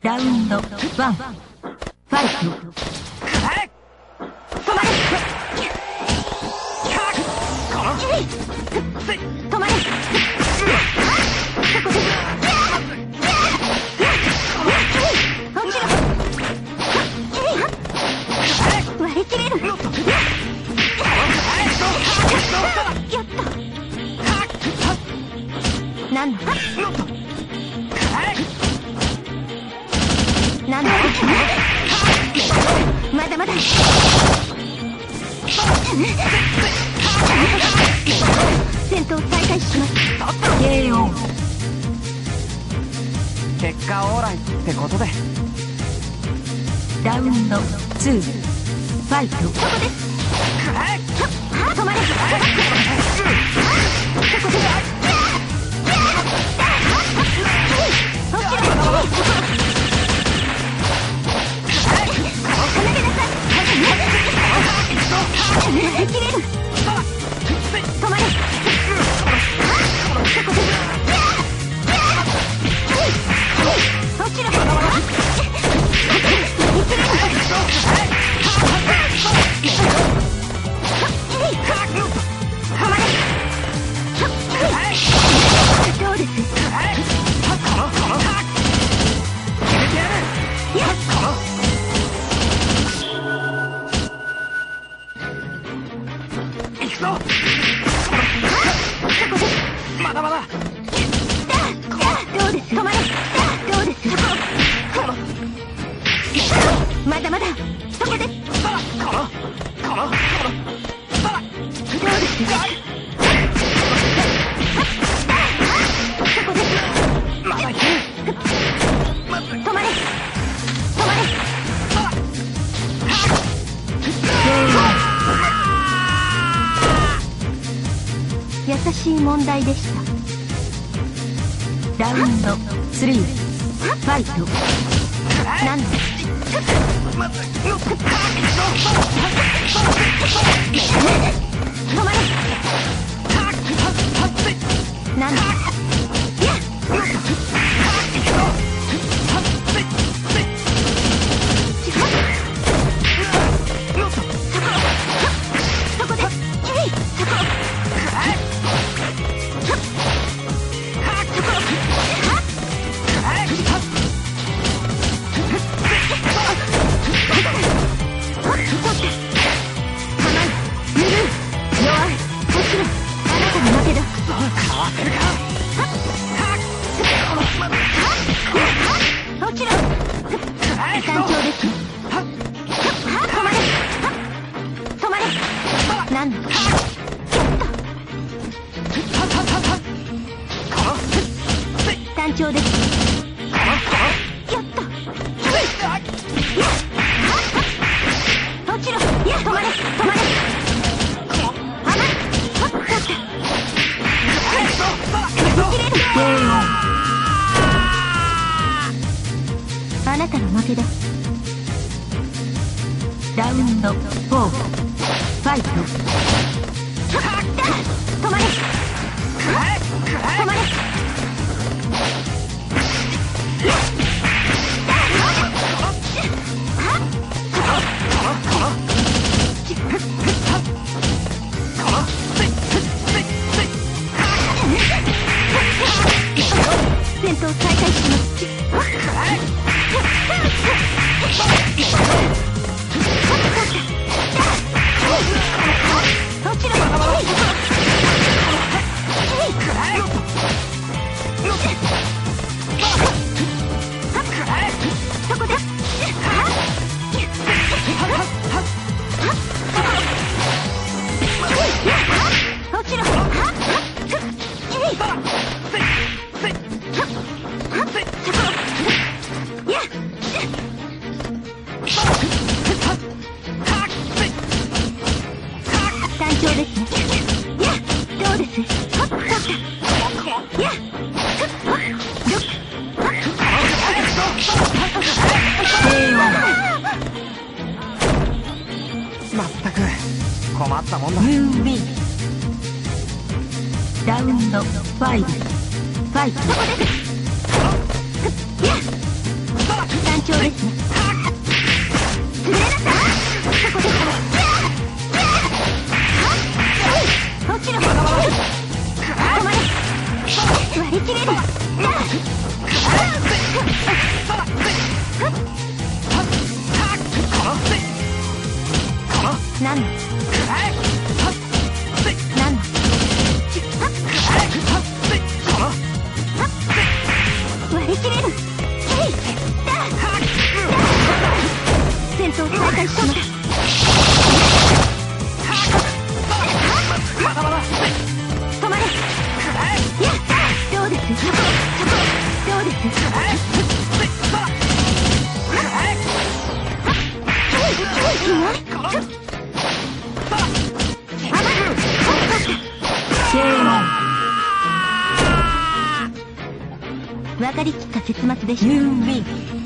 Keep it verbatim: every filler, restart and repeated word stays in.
ラウンドワン、ファイト。 止まれ。止まれ。割り切れる。やった。なんだ。なんだ。まだまだ。戦闘再開します。 ケーオー。 結果オーライってことで。 ラウンドツー、ファイト。 ここです。止まれ。そこです。落ちろ。離れなさい。切れる。止まれ。そこです。落ちろ。どうです。 行くぞ。まだまだ。 どうです。止まれ。どうです。まだまだ。そこです。どうです。そこです。 まだ行ける。 止まれ。止まれ。優しい問題でした。ラウンドスリー、ファイト。なんだ。止まれ。なんだ。そこです。単調です。やった。落ちろ。いや、止まれ。止まれ。あなたの負けだ。 ラウンドフォー、ファイト。 止まれ。止まれ。戦闘再開します。落ちろ。そこです。落ちろ。単調ですね。やどうです。やまったく困ったもんだ。 ユービー。ラウンドファイブ、ファイト。 そこです。や調ですね。潰れなさい。そこです。落ちろ。止まれ。割り切れる。なんだなんだ割り切れる。戦闘再開したのだ。止まれ。やった。どうですどうです分かりきった結末でした。